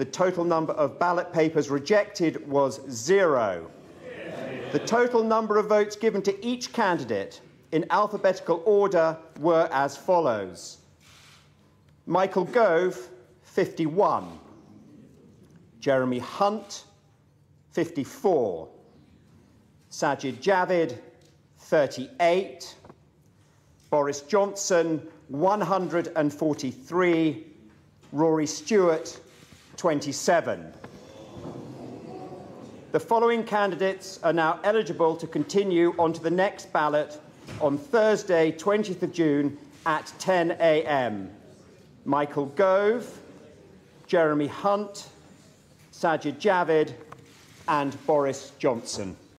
The total number of ballot papers rejected was 0. The total number of votes given to each candidate in alphabetical order were as follows: Michael Gove, 51. Jeremy Hunt, 54. Sajid Javid, 38. Boris Johnson, 143. Rory Stewart, 27. The following candidates are now eligible to continue on to the next ballot on Thursday, 20th of June at 10 a.m. Michael Gove, Jeremy Hunt, Sajid Javid and Boris Johnson.